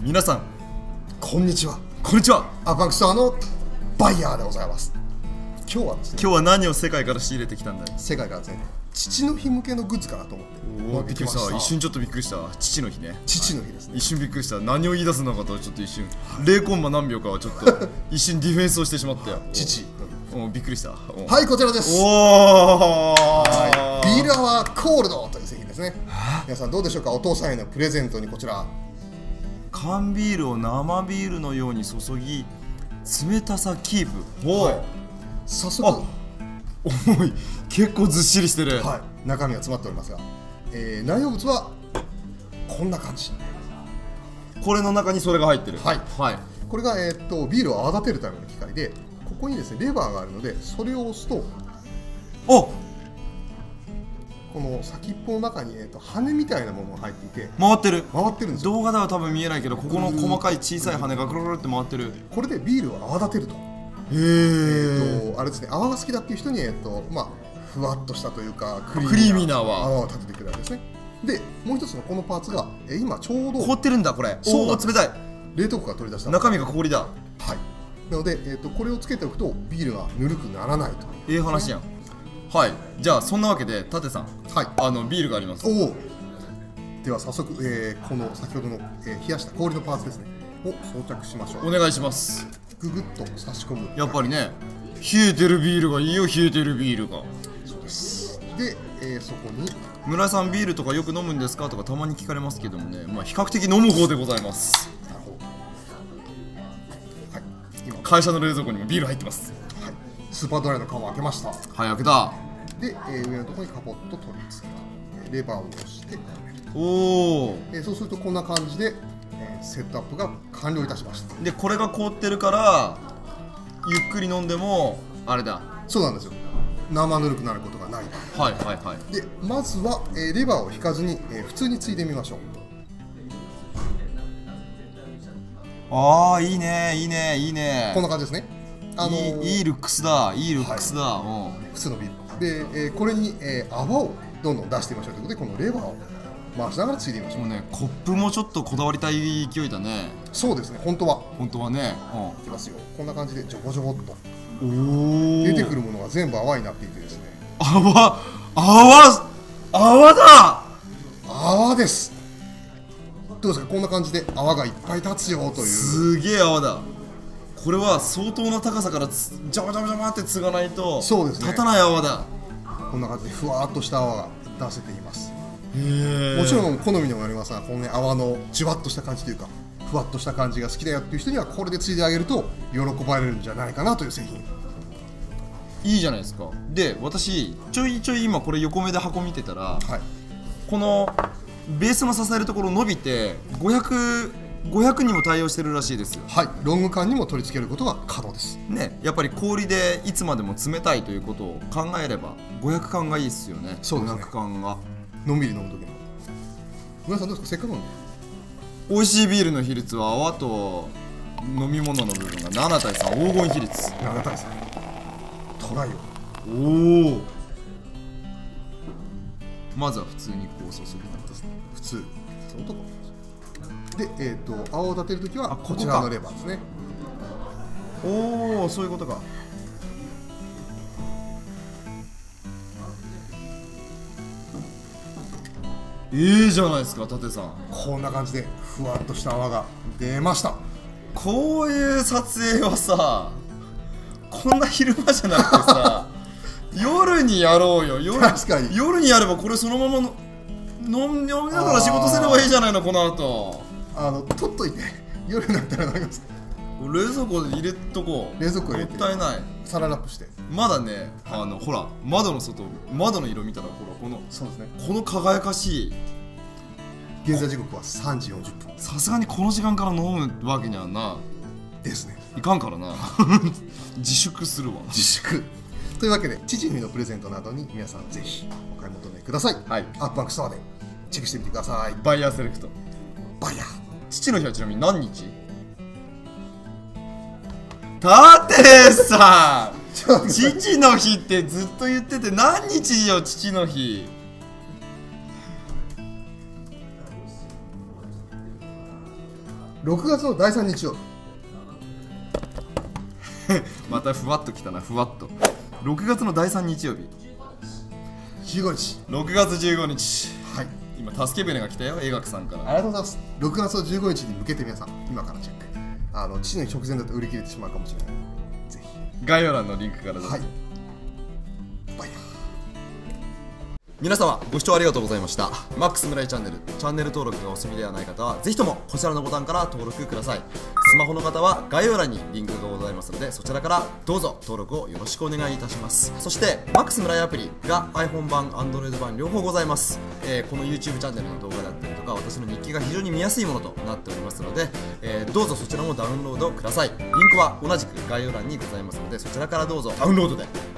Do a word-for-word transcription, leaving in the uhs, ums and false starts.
皆さんこんにちは。 こんにちは。 アパンクストアのバイヤーでございます。今日はですね、 今日は何を世界から仕入れてきたんだい？ 世界からですね、父の日向けのグッズかなと思っておお、びっくりした。一瞬ちょっとびっくりした。父の日ね。 父の日ですね。 一瞬びっくりした。何を言い出すのかとちょっと一瞬ゼロコンマ何秒かはちょっと一瞬ディフェンスをしてしまったよ。 父おお、びっくりした。 はい、こちらです。 おお、 ビールアワーコールドという製品ですね。皆さんどうでしょうか。お父さんへのプレゼントにこちら缶ビールを生ビールのように注ぎ冷たさキープ。おお、はい、 早速重い。結構ずっしりしてる。 はい、中身が詰まっておりますが、えー、内容物はこんな感じ。 これの中にそれが入ってる。 はい、 はい、 これが、えー、っとビールを泡立てるための機械で、ここにですねレバーがあるので、それを押すとおこの先っぽの中に、えー、と羽みたいなものが入っていて回ってる。 回ってるんですよ。 動画では多分見えないけど、ここの細かい小さい羽がぐるぐるって回ってる。 これでビールを泡立てると。へえー、 とあれですね、泡が好きだっていう人に、えーとまあ、ふわっとしたというかククリーミーな泡泡を立ててくれるわけですね。でもう一つのこのパーツが、えー、今ちょうど凍ってるんだこれ。おお、冷たい。 冷凍庫から取り出した中身が氷だ。 はい、なので、えー、とこれをつけておくとビールがぬるくならないと。 ええ話やん。はい、じゃあそんなわけで舘さん、 はい、 あのビールがあります。 おお、では早速、えー、この先ほどの、えー、冷やした氷のパーツですねを装着しましょう。 お願いします。 ググッと差し込む。 やっぱりね、冷えてるビールがいいよ。冷えてるビールが。 そうです。で、えー、そこに村井さんビールとかよく飲むんですかとかたまに聞かれますけどもね、まあ比較的飲む方でございます。 なるほど。はい、今会社の冷蔵庫にもビール入ってます。 はい、スーパードライの缶を開けました。 はい、開けた。 で、えー、上のところにカポッと取り付けてレバーを押しておお、 えー、そうするとこんな感じで、えー、セットアップが完了いたしました。 でこれが凍ってるからゆっくり飲んでもあれだ。 そうなんですよ、生ぬるくなることがない。 はいはいはい。 でまずは、えー、レバーを引かずに、えー、普通についでみましょう。 ああ、いいねいいねいいね。 こんな感じですね。 あのー、いい、いいルックスだ。いいルックスだ。 はい、普通のビールで、えー、これに、えー、泡をどんどん出してみましょうということで、このレバーを回しながらついでみましょう。 もうね、コップもちょっとこだわりたい勢いだね。 そうですね、本当は本当はね。 うん、いきますよ。こんな感じでジョボジョボっとおお、 出てくるものが全部泡になっていてですね。 泡泡泡だ。泡です。どうですか、こんな感じで泡がいっぱい立つよという。 すげえ泡だ。これは相当な高さからジャバジャバジャバって継がないとそうですね、 立たない泡だ。 こんな感じでふわっとした泡が出せています。 へもちろん好みにもよりますが、この、ね、泡のじゅわっとした感じというかふわっとした感じが好きだよっていう人にはこれでついであげると喜ばれるんじゃないかなという製品。 いいじゃないですか。で私ちょいちょい今これ横目で箱見てたら、 はい、 このベースの支えるところ伸びてごひゃく、ごひゃくにも対応してるらしいですよ。 はい、ロング缶にも取り付けることが可能ですね。やっぱり氷でいつまでも冷たいということを考えればごひゃく缶がいいですよね。 そうですね、 ごひゃく缶がのんびり飲む時も。皆さんどうですか、せっかくの美味しいビールの比率は泡と飲み物の部分がなな対さん、黄金比率なな対さん、トライを。 おお、まずは普通にこう注ぐ。 普通で、えー、と泡を立てるときはこちらのレバーですね。 おお、そういうことか。いいじゃないですか舘さん。 こんな感じでふわっとした泡が出ました。 こういう撮影はさ、こんな昼間じゃなくてさ夜にやろうよ。夜、 確かに夜にやればこれそのままの飲みながら仕事すればいいじゃないの。この後あの取っといて夜になったら飲みます。 冷蔵庫で入れとこう。 冷蔵庫入れてもったいない。 サランラップして。 まだね、あのほら窓の外、窓の色見たらほらこの、 そうですね、 この輝かしい。 現在時刻はさんじよんじゅっぷん。 さすがにこの時間から飲むわけにはなですね、 いかんからな自粛するわ。 自粛というわけで、父の日のプレゼントなどに皆さんぜひお買い求めください。 はい、 アップバンクストアでチェックしてみてください。 バイヤーセレクト。 バイヤー。 父の日はちなみに何日？舘さん父の日ってずっと言ってて何日よ。父の日ろくがつのだいさん日曜日またふわっときたな、ふわっと。ろくがつのだいさん日曜日、 じゅうごにち。 ろくがつじゅうごにち。 はい、 今助け舟が来たよ、映学さんから。 ありがとうございます。ろくがつのじゅうごにちに向けて皆さん今からチェック。あの父の日直前だと売り切れてしまうかもしれない。ぜひ概要欄のリンクからどうぞ。 はい、バイヤー。 皆様ご視聴ありがとうございました。マックス村井チャンネル、チャンネル登録がお済みではない方はぜひともこちらのボタンから登録ください。スマホの方は概要欄にリンクがございますので、そちらからどうぞ登録をよろしくお願いいたします。そしてマックス村井アプリが iPhone 版 Android 版両方ございます。えー、この YouTube チャンネルの動画だったりとか私の日記が非常に見やすいものとなっておりますので、えー、どうぞそちらもダウンロードください。リンクは同じく概要欄にございますので、そちらからどうぞダウンロードで